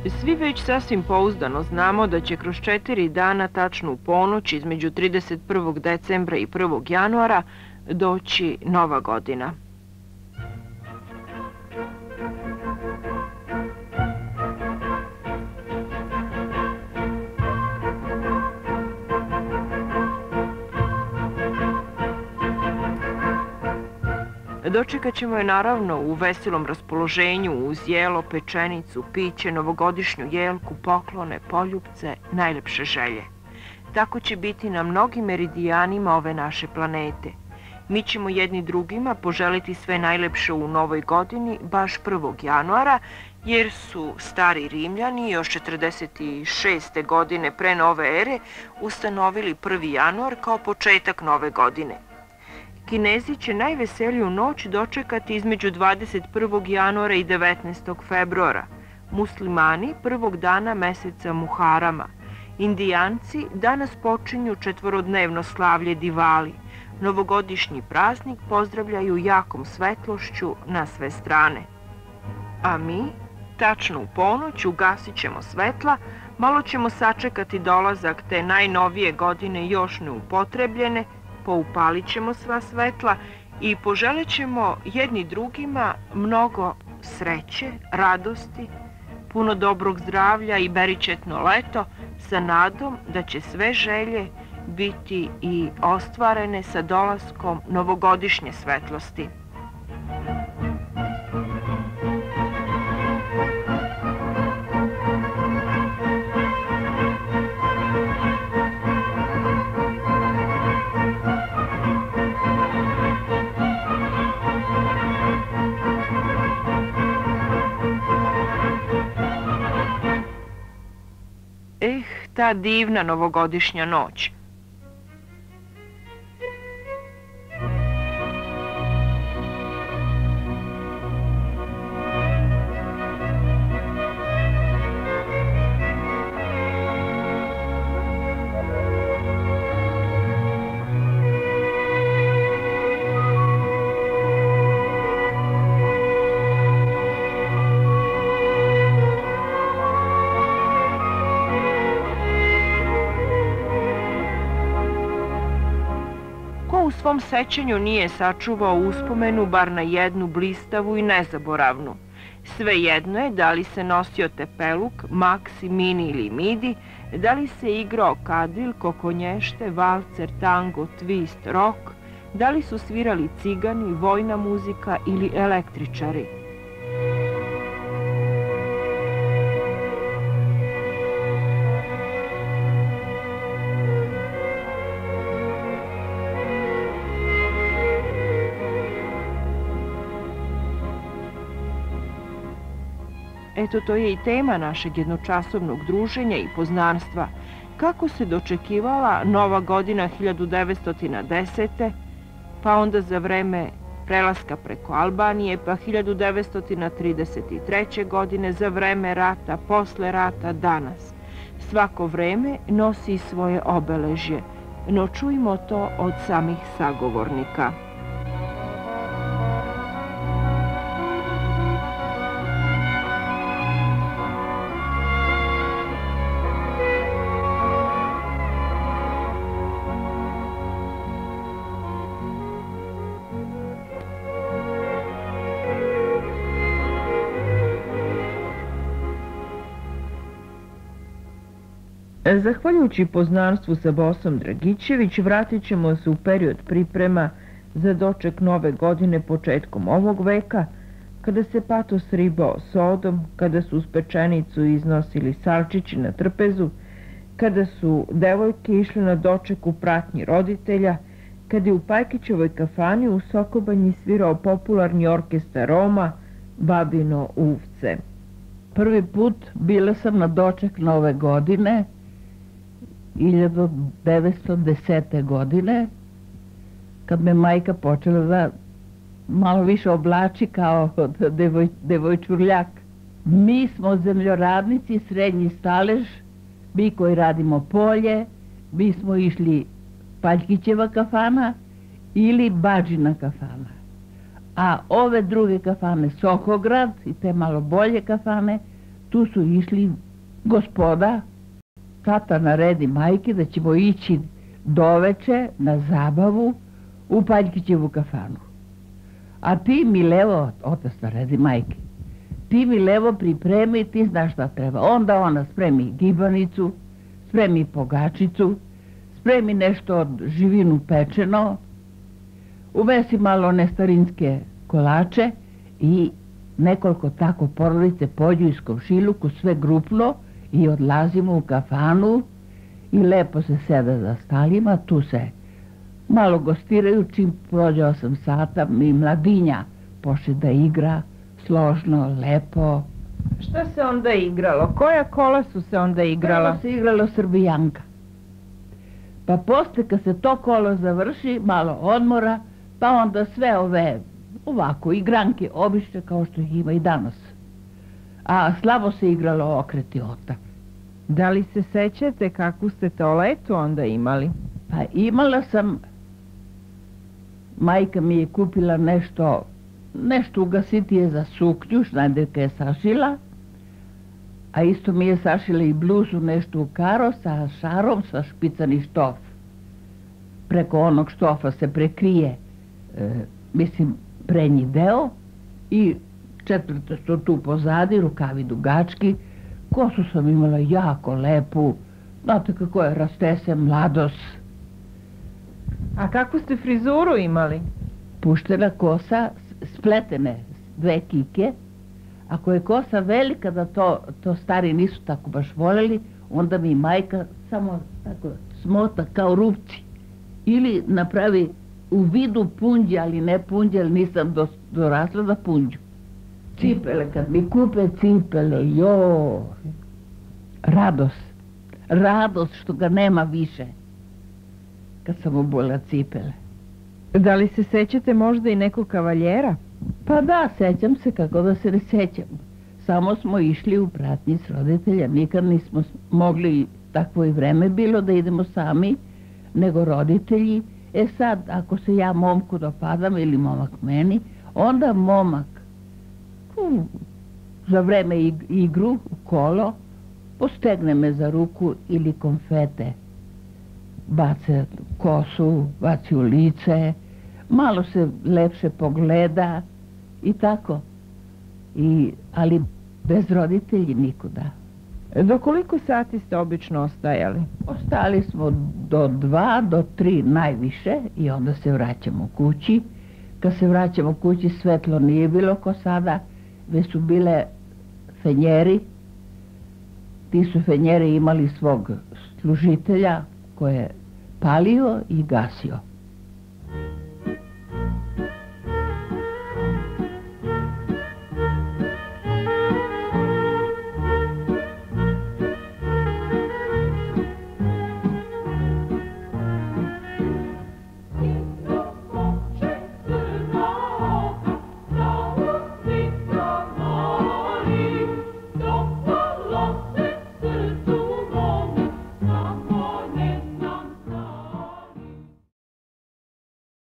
Svi već sasvim pouzdano znamo da će kroz 4 dana tačno u ponoć između 31. decembra i 1. januara doći Nova godina. Dočekat ćemo je naravno u veselom raspoloženju uz jelo, pečenicu, piće, novogodišnju jelku, poklone, poljupce, najlepše želje. Tako će biti na mnogim meridijanima ove naše planete. Mi ćemo jedni drugima poželiti sve najlepše u novoj godini baš 1. januara, jer su stari Rimljani još 46. godine pre nove ere ustanovili 1. januar kao početak nove godine. Kinezi će najveseliju noć dočekati između 21. januara i 19. februara, muslimani prvog dana meseca Muharama, Indijanci danas počinju četvorodnevno slavlje Divali, novogodišnji praznik pozdravljaju jakom svetlošću na sve strane. A mi, tačno u ponoć, ugasit ćemo svetla, malo ćemo sačekati dolazak te najnovije godine još neupotrebljene, poupalit ćemo sva svetla i poželit ćemo jedni drugima mnogo sreće, radosti, puno dobrog zdravlja i beričetno leto sa nadom da će sve želje biti i ostvarene sa dolaskom novogodišnje svetlosti. Ta divna novogodišnja noć. U svom sećanju nije sačuvao uspomenu bar na jednu blistavu i nezaboravnu. Svejedno je da li se nosio tepeluk, maksi, mini ili midi, da li se igrao kadril, kokonješte, valcer, tango, twist, rock, da li su svirali cigani, vojna muzika ili električari. Eto, to je i tema našeg jednočasovnog druženja i poznanstva. Kako se dočekivala Nova godina 1910. pa onda za vreme prelaska preko Albanije, pa 1933. godine, za vreme rata, posle rata, danas. Svako vreme nosi svoje obeležje, no čujmo to od samih sagovornika. Zahvaljujući poznanstvu sa Bosom Dragićević, vratit ćemo se u period priprema za doček nove godine početkom ovog veka, kada se patos ribao sodom, kada su uz pečenicu iznosili salčići na trpezu, kada su devojke išle na doček u pratnji roditelja, kada je u Pajkićevoj kafani u Sokobanji svirao popularni orkestar Roma, Babino uvce. Prvi put bila sam na doček nove godine 1910. godine, kad me majka počela da malo više oblači kao devojčurljak. Mi smo zemljoradnici, srednji stalež, mi koji radimo polje, mi smo išli Paljkićeva kafana ili Badžina kafana. A ove druge kafane, Sokograd i te malo bolje kafane, tu su išli gospoda, tata naredi majke da ćemo ići doveče na zabavu u Paljkićevu kafanu. A ti mi levo, otac naredi majke, ti mi levo pripremi, ti znaš šta treba. Onda ona spremi gibanicu, spremi pogačicu, spremi nešto od živinu pečeno, uvesi malo one starinske kolače i nekoliko tako porodice pođu iz komšiluku, sve grupno, i odlazimo u kafanu i lepo se sede za stalima, tu se malo gostiraju, čim prođe 8 sata mi mladinja pošle da igra, složno, lepo. Šta se onda igralo? Koja kola su se onda igrala? Prvo se igralo Srbijanka. Pa posle kad se to kolo završi, malo odmora, pa onda sve ove ovako igranke obične kao što ih ima i danas. A slabo se igralo okreti ota. Da li se sećate kakvu ste toaletu onda imali? Pa imala sam, majka mi je kupila nešto ugasitije za suknju, Šnajderka je sašila, a isto mi je sašila i bluzu nešto u karo sa šarom, sa špicani štof. Preko onog štofa se prekrije, prednji deo i četvrte su tu pozadi, rukavi dugački, kosu sam imala jako lepu, znate kako je, raste se mladost. A kakvu ste frizuru imali? Puštena kosa, spletene 2 kike. Ako je kosa velika, da to stari nisu tako baš voljeli, onda mi majka samo tako smota kao rupci. Ili napravi u vidu punđe, ali ne punđe, ali nisam dorasla da punđu. Cipele, kad mi kupe cipele, joj, radost što ga nema više, kad sam obula cipele. Da li se sećate možda i nekog kavaljera? Pa da, sećam se, kako da se ne sećam. Samo smo išli u pratnji s roditelja, nikad nismo mogli, takvo i vreme bilo da idemo sami, nego roditelji. E sad, ako se ja momku dopadam ili momak meni, onda momak za vreme igru u kolo postegne me za ruku ili konfete. Bace kosu, baci u lice, malo se lepše pogleda i tako. Ali bez roditelji nikuda. Do koliko sati ste obično ostajali? Ostali smo do 2, do 3 najviše i onda se vraćamo kući. Kad se vraćamo kući, svetlo nije bilo ko sada, već su bile fenjeri. Ti su fenjeri imali svog služitelja koje je palio i gasio.